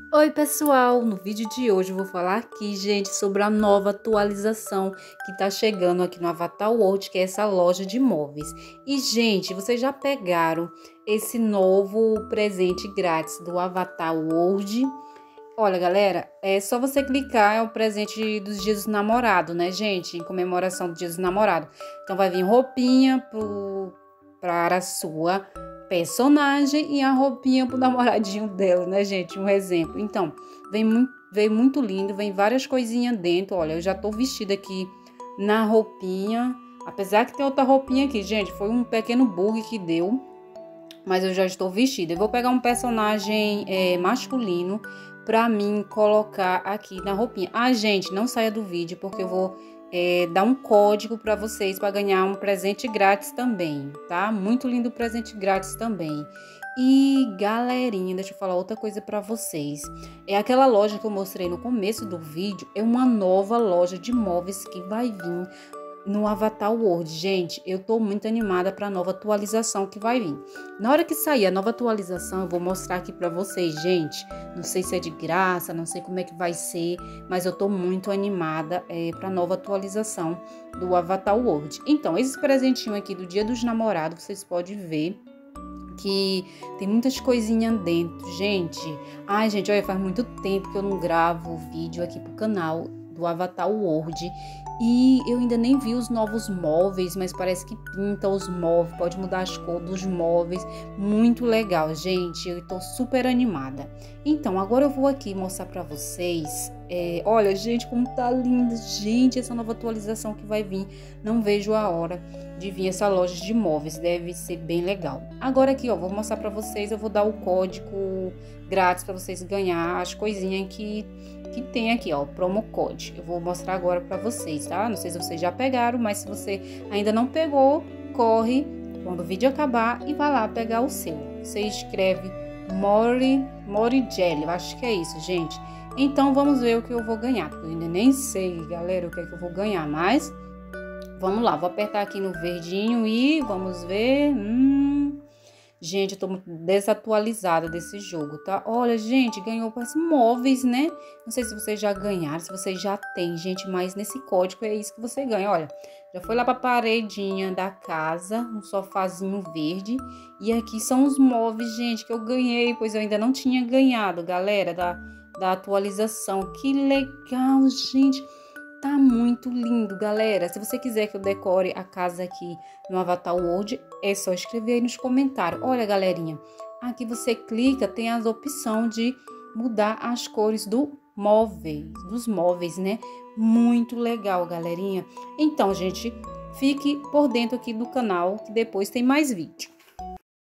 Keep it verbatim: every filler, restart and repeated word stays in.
Oi pessoal, no vídeo de hoje eu vou falar aqui, gente, sobre a nova atualização que tá chegando aqui no Avatar World, que é essa loja de móveis. E gente, vocês já pegaram esse novo presente grátis do Avatar World? Olha galera, é só você clicar, é o presente dos Dias dos Namorados, né gente, em comemoração do Dia dos Namorados. Então vai vir roupinha pro, para a sua personagem e a roupinha pro namoradinho dela, né, gente? Um exemplo. Então, vem muito, veio muito lindo, vem várias coisinhas dentro. Olha, eu já tô vestida aqui na roupinha. Apesar que tem outra roupinha aqui, gente, foi um pequeno bug que deu, mas eu já estou vestida. Eu vou pegar um personagem é, masculino pra mim colocar aqui na roupinha. Ah, gente, não saia do vídeo porque eu vou é, dar um código para vocês para ganhar um presente grátis também, tá? Muito lindo presente grátis também. E galerinha, deixa eu falar outra coisa para vocês. É aquela loja que eu mostrei no começo do vídeo, é uma nova loja de móveis que vai vir no Avatar World. Gente, eu tô muito animada para a nova atualização que vai vir. Na hora que sair a nova atualização, eu vou mostrar aqui para vocês, gente. Não sei se é de graça, não sei como é que vai ser, mas eu tô muito animada é, para a nova atualização do Avatar World. Então, esse presentinho aqui do Dia dos Namorados, vocês podem ver que tem muitas coisinhas dentro, gente. Ai, gente, olha, faz muito tempo que eu não gravo vídeo aqui pro canal do Avatar World. E eu ainda nem vi os novos móveis, mas parece que pinta os móveis, pode mudar as cores dos móveis. Muito legal, gente. Eu tô super animada. Então, agora eu vou aqui mostrar pra vocês. É, olha, gente, como tá lindo. Gente, essa nova atualização que vai vir. Não vejo a hora de vir essa loja de móveis. Deve ser bem legal. Agora aqui, ó, vou mostrar pra vocês. Eu vou dar o código grátis pra vocês ganhar as coisinhas que... que tem aqui, ó, promo code. Eu vou mostrar agora para vocês, tá? Não sei se vocês já pegaram, mas se você ainda não pegou, corre quando o vídeo acabar e vai lá pegar o seu. Você escreve Mori, Mori Jelly, eu acho que é isso, gente. Então, vamos ver o que eu vou ganhar, porque eu ainda nem sei, galera, o que é que eu vou ganhar, mas vamos lá, vou apertar aqui no verdinho e vamos ver... Hum... Gente, eu tô muito desatualizada desse jogo, tá? Olha, gente, ganhou parece móveis, né? Não sei se vocês já ganharam, se vocês já têm, gente, mas nesse código é isso que você ganha. Olha, já foi lá pra paredinha da casa, um sofazinho verde. E aqui são os móveis, gente, que eu ganhei, pois eu ainda não tinha ganhado, galera, da, da atualização. Que legal, gente! Tá muito lindo, galera. Se você quiser que eu decore a casa aqui no Avatar World, é só escrever aí nos comentários. Olha, galerinha, aqui você clica, tem as opções de mudar as cores do móvel, dos móveis, né? Muito legal, galerinha. Então, gente, fique por dentro aqui do canal, que depois tem mais vídeo.